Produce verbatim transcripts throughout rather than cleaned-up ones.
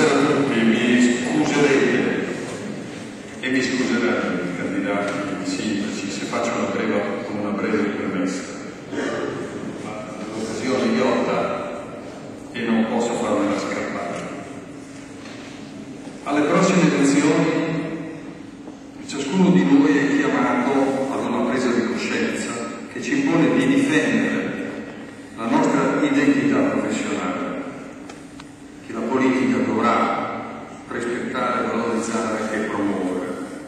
Buonasera a tutti, mi scuserete e mi scuseranno i candidati, i sindaci, se faccio una breve, una breve premessa. Ma l'occasione ghiotta e non posso farmela scappare. Alle prossime elezioni ciascuno di noi è chiamato ad una presa di coscienza che ci impone di difendere la nostra identità professionale, che la politica dovrà rispettare, valorizzare e promuovere.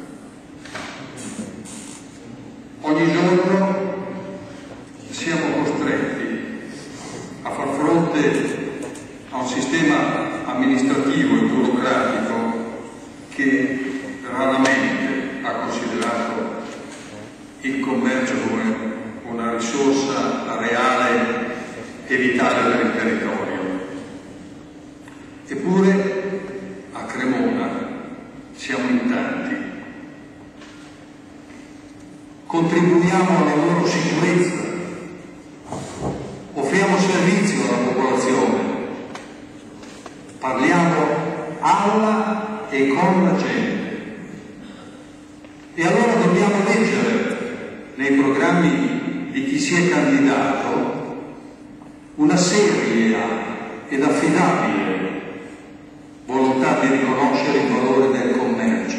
Ogni giorno siamo costretti a far fronte a un sistema amministrativo e burocratico che raramente ha considerato il commercio come una risorsa reale e vitale per il territorio. Eppure a Cremona siamo in tanti. Contribuiamo alla loro sicurezza, offriamo servizio alla popolazione, parliamo alla e con la gente. E allora dobbiamo leggere nei programmi di chi si è candidato una seria ed affidabile volontà di riconoscere il valore del commercio.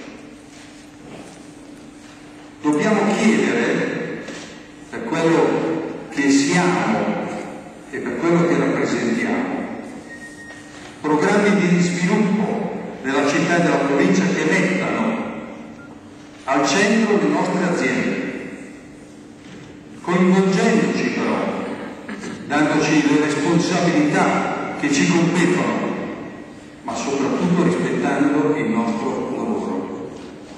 Dobbiamo chiedere, per quello che siamo e per quello che rappresentiamo, programmi di sviluppo della città e della provincia che mettano al centro le nostre aziende, coinvolgendoci però, dandoci le responsabilità che ci competono, ma soprattutto rispettando il nostro lavoro.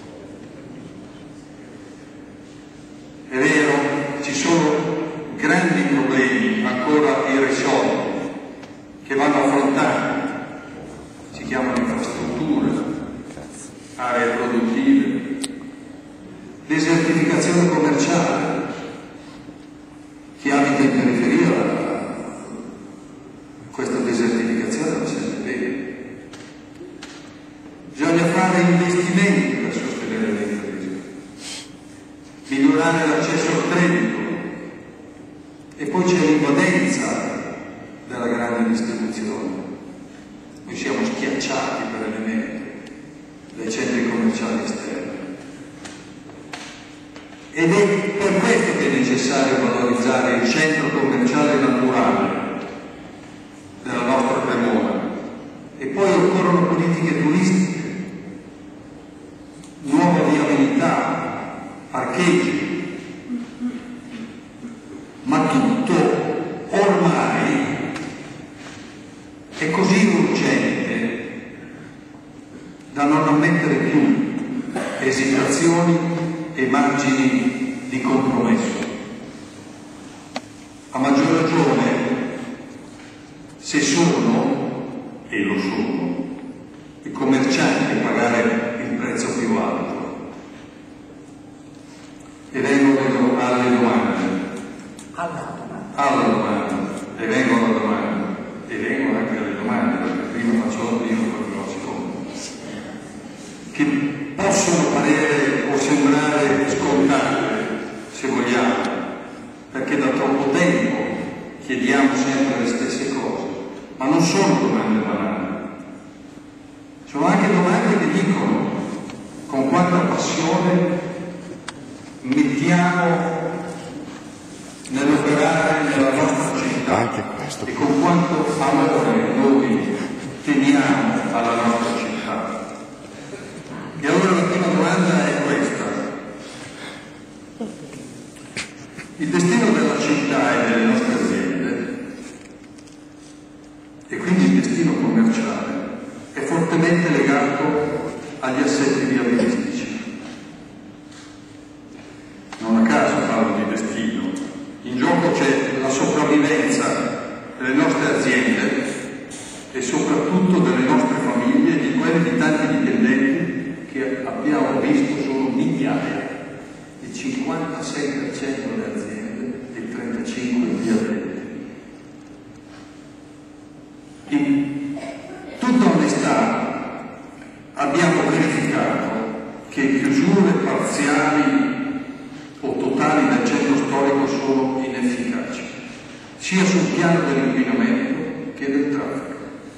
È vero, ci sono grandi problemi ancora irrisolti che vanno affrontati, si chiamano infrastrutture, aree produttive, desertificazione commerciale. Chi abita in periferia questa desertificazione la sente bene. Bisogna fare investimenti per sostenere le imprese, migliorare l'accesso al credito e poi c'è l'invadenza della grande distribuzione. Noi siamo schiacciati per elementi dai centri commerciali esterni. Ed è per questo che è necessario valorizzare il centro commerciale naturale della nostra Cremona. E poi occorrono politiche turistiche, nuova viabilità, parcheggi, ma tutto ormai è così urgente da non ammettere più esitazioni e margini di compromesso. A maggior ragione se sono, e lo sono, i commercianti a pagare il prezzo più alto. E vengono alle domande. Alla domanda. Alla domanda. E vengono alle domande. E vengono anche alle domande, perché prima faccio io, poi lo secondo. Che possono parere o sembrare scontate, se vogliamo, perché da troppo tempo chiediamo sempre le stesse cose, ma non sono domande banali, sono anche domande che dicono con quanta passione mettiamo nell'operare nella nostra città e con quanto amore noi teniamo alla nostra città. E allora la prima domanda è questa. Il destino della città e delle nostre aziende, e quindi il destino commerciale, è fortemente legato agli assetti viabilistici. Non a caso parlo di destino. In gioco c'è la sopravvivenza delle nostre aziende e soprattutto delle nostre famiglie e di quelle di tanti dipendenti che abbiamo visto sono migliaia. Il cinquantasei per cento delle aziende e il trentacinque per cento di addetti. In tutta onestà parziali o totali del centro storico sono inefficaci, sia sul piano dell'inquinamento che del traffico.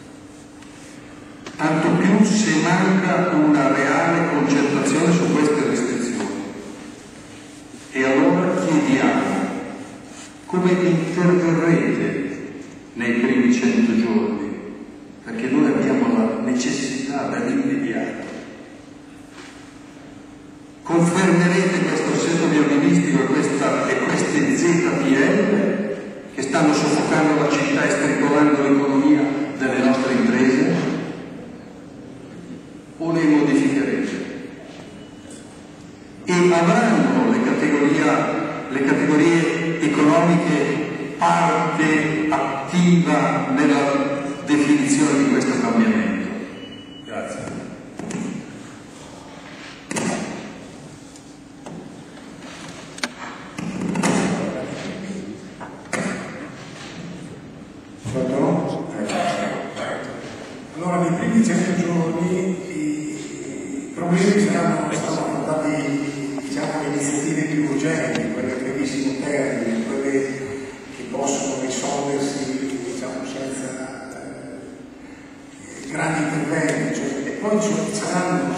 Tanto più se manca una reale concentrazione su queste restrizioni. E allora chiediamo: come interverrete nei primi cento giorni? Perché noi abbiamo la necessità dell'immediato. Confermerete questo assetto viabilistico e, questa, e queste Z P L che stanno soffocando la città e stritolando l'economia delle nostre imprese? O le modificherete? E avranno le categorie, le categorie economiche parte attiva nella definizione di questo cambiamento? Grazie. Allora, nei primi cento giorni i problemi saranno stati affrontati, diciamo, le iniziative più urgenti, quelle a brevissimo termine, quelle che possono risolversi, diciamo, senza eh, grandi interventi, cioè, e poi ci saranno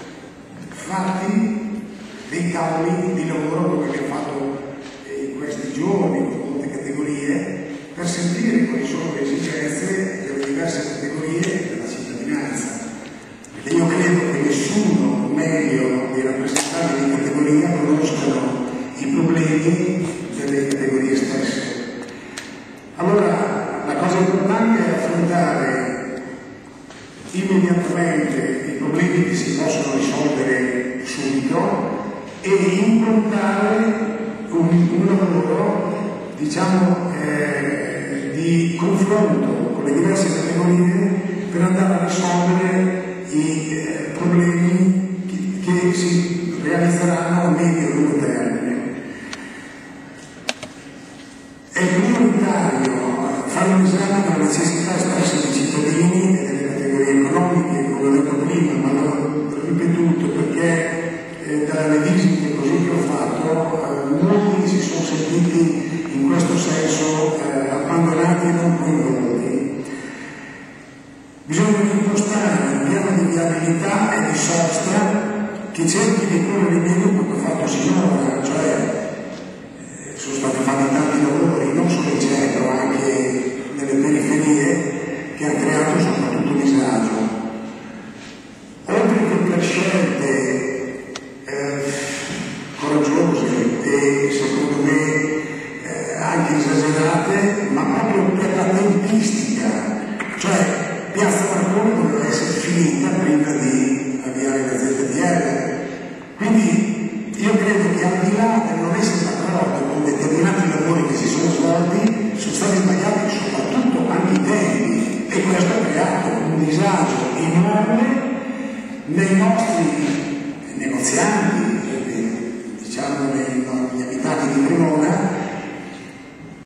fatti dei tavoli di lavoro come abbiamo fatto in questi giorni con molte categorie, per sentire quali sono le esigenze delle diverse categorie della cittadinanza. Perché io credo che nessuno meglio dei rappresentanti di categoria conoscano i problemi delle categorie stesse. Allora, la cosa importante è affrontare immediatamente i problemi che si possono risolvere subito e improntare un, un lavoro, diciamo, eh, di confronto con le diverse categorie per andare a risolvere i eh, problemi che, che si realizzeranno a medio e lungo termine. È prioritario fare un esame della necessità espressa dei cittadini e delle categorie economiche, come ho detto prima, ma l'ho ripetuto perché eh, dalle visite così che ho fatto eh, molti si sono sentiti in questo senso eh, abbandonati e non coinvolti. Bisogna impostare un piano di viabilità e di sosta che cerchi di porre rimedio a quello che ha fatto sinora, cioè eh, sono stati fatti tanti lavori, non solo in centro, anche nelle periferie, che hanno creato soprattutto disagio. Oltre che per scelte eh, coraggiose e secondo me eh, anche esagerate, ma proprio per la tempistica, cioè Piazza Marconi doveva essere finita prima di avviare la Z T L. Quindi io credo che al di là del non essere d'accordo con determinati lavori che si sono svolti, sono stati sbagliati soprattutto anche i tempi, e questo ha creato un disagio enorme nei nostri negozianti, diciamo negli abitanti di Cremona,